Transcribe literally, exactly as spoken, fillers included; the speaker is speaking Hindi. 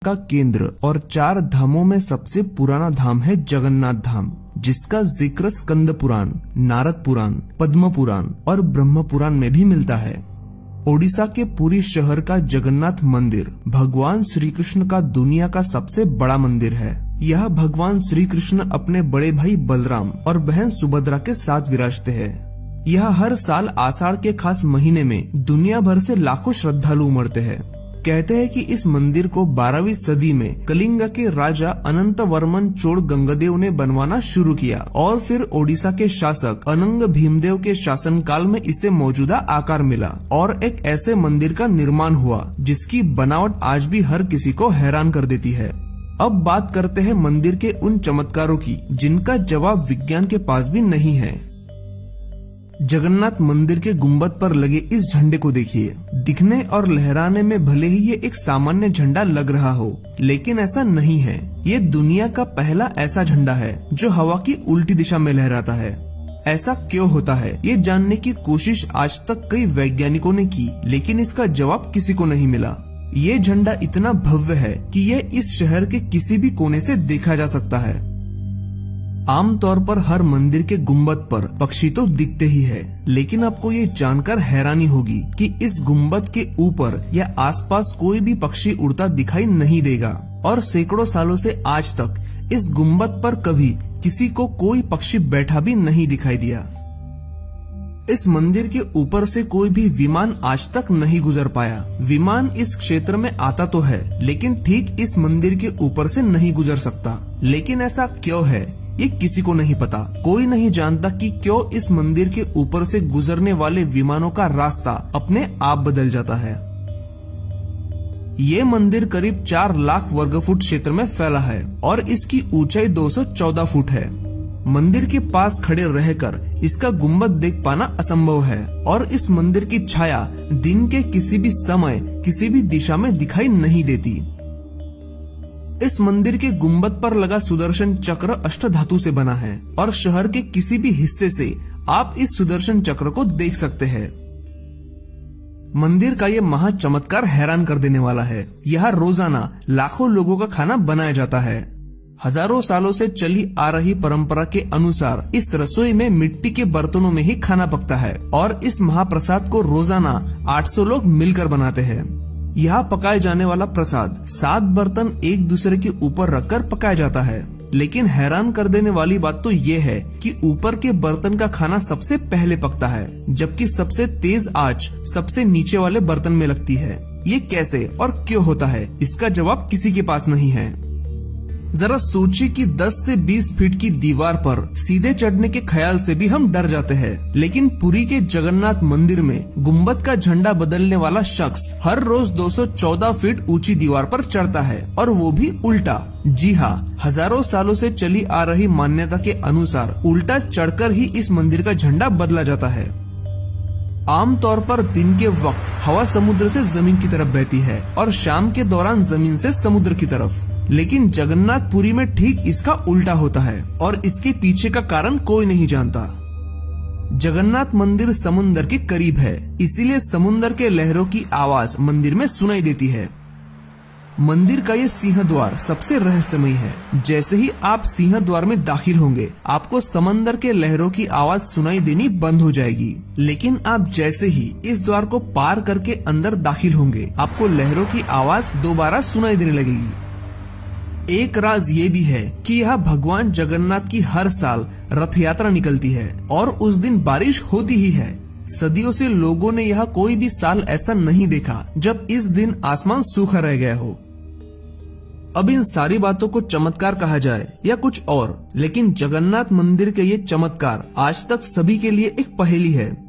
का केंद्र और चार धामों में सबसे पुराना धाम है जगन्नाथ धाम, जिसका जिक्र स्कंद पुराण, नारद पुराण, पद्म पुराण और ब्रह्म पुराण में भी मिलता है। ओडिशा के पुरी शहर का जगन्नाथ मंदिर भगवान श्री कृष्ण का दुनिया का सबसे बड़ा मंदिर है। यह भगवान श्री कृष्ण अपने बड़े भाई बलराम और बहन सुभद्रा के साथ विराजते हैं। यह हर साल आषाढ़ के खास महीने में दुनिया भर से लाखों श्रद्धालु उमड़ते हैं। कहते हैं कि इस मंदिर को बारहवीं सदी में कलिंग के राजा अनंत वर्मन चोड़ गंगदेव ने बनवाना शुरू किया और फिर ओडिशा के शासक अनंग भीमदेव के शासनकाल में इसे मौजूदा आकार मिला और एक ऐसे मंदिर का निर्माण हुआ जिसकी बनावट आज भी हर किसी को हैरान कर देती है। अब बात करते हैं मंदिर के उन चमत्कारों की जिनका जवाब विज्ञान के पास भी नहीं है। जगन्नाथ मंदिर के गुंबद पर लगे इस झंडे को देखिए। दिखने और लहराने में भले ही ये एक सामान्य झंडा लग रहा हो, लेकिन ऐसा नहीं है। ये दुनिया का पहला ऐसा झंडा है जो हवा की उल्टी दिशा में लहराता है। ऐसा क्यों होता है, ये जानने की कोशिश आज तक कई वैज्ञानिकों ने की, लेकिन इसका जवाब किसी को नहीं मिला। ये झंडा इतना भव्य है कि ये इस शहर के किसी भी कोने से देखा जा सकता है। आमतौर पर हर मंदिर के गुंबद पर पक्षी तो दिखते ही है, लेकिन आपको ये जानकर हैरानी होगी कि इस गुंबद के ऊपर या आसपास कोई भी पक्षी उड़ता दिखाई नहीं देगा और सैकड़ों सालों से आज तक इस गुंबद पर कभी किसी को कोई पक्षी बैठा भी नहीं दिखाई दिया। इस मंदिर के ऊपर से कोई भी विमान आज तक नहीं गुजर पाया। विमान इस क्षेत्र में आता तो है, लेकिन ठीक इस मंदिर के ऊपर से नहीं गुजर सकता। लेकिन ऐसा क्यों है, ये किसी को नहीं पता। कोई नहीं जानता कि क्यों इस मंदिर के ऊपर से गुजरने वाले विमानों का रास्ता अपने आप बदल जाता है। ये मंदिर करीब चार लाख वर्ग फुट क्षेत्र में फैला है और इसकी ऊंचाई दो सौ चौदह फुट है। मंदिर के पास खड़े रहकर इसका गुंबद देख पाना असंभव है और इस मंदिर की छाया दिन के किसी भी समय किसी भी दिशा में दिखाई नहीं देती। इस मंदिर के गुंबद पर लगा सुदर्शन चक्र अष्टधातु से बना है और शहर के किसी भी हिस्से से आप इस सुदर्शन चक्र को देख सकते हैं। मंदिर का ये महा चमत्कार हैरान कर देने वाला है। यहाँ रोजाना लाखों लोगों का खाना बनाया जाता है। हजारों सालों से चली आ रही परंपरा के अनुसार इस रसोई में मिट्टी के बर्तनों में ही खाना पकता है और इस महाप्रसाद को रोजाना आठ सौ लोग मिलकर बनाते हैं। यहाँ पकाए जाने वाला प्रसाद सात बर्तन एक दूसरे के ऊपर रखकर पकाया जाता है। लेकिन हैरान कर देने वाली बात तो ये है कि ऊपर के बर्तन का खाना सबसे पहले पकता है, जबकि सबसे तेज आंच सबसे नीचे वाले बर्तन में लगती है। ये कैसे और क्यों होता है, इसका जवाब किसी के पास नहीं है। जरा सोचिए कि दस से बीस फीट की दीवार पर सीधे चढ़ने के ख्याल से भी हम डर जाते हैं, लेकिन पुरी के जगन्नाथ मंदिर में गुंबद का झंडा बदलने वाला शख्स हर रोज दो सौ चौदह फीट ऊंची दीवार पर चढ़ता है और वो भी उल्टा। जी हाँ, हजारों सालों से चली आ रही मान्यता के अनुसार उल्टा चढ़कर ही इस मंदिर का झंडा बदला जाता है। आमतौर पर दिन के वक्त हवा समुद्र से जमीन की तरफ बहती है और शाम के दौरान जमीन से समुद्र की तरफ, लेकिन जगन्नाथपुरी में ठीक इसका उल्टा होता है और इसके पीछे का कारण कोई नहीं जानता। जगन्नाथ मंदिर समुद्र के करीब है, इसीलिए समुद्र के लहरों की आवाज मंदिर में सुनाई देती है। मंदिर का ये सिंह द्वार सबसे रहस्यमय है। जैसे ही आप सिंह द्वार में दाखिल होंगे, आपको समंदर के लहरों की आवाज सुनाई देनी बंद हो जाएगी, लेकिन आप जैसे ही इस द्वार को पार करके अंदर दाखिल होंगे, आपको लहरों की आवाज दोबारा सुनाई देने लगेगी। एक राज ये भी है कि यह भगवान जगन्नाथ की हर साल रथ यात्रा निकलती है और उस दिन बारिश होती ही है। सदियों से लोगों ने यह कोई भी साल ऐसा नहीं देखा जब इस दिन आसमान सूखा रह गया हो। अब इन सारी बातों को चमत्कार कहा जाए या कुछ और, लेकिन जगन्नाथ मंदिर के ये चमत्कार आज तक सभी के लिए एक पहेली है।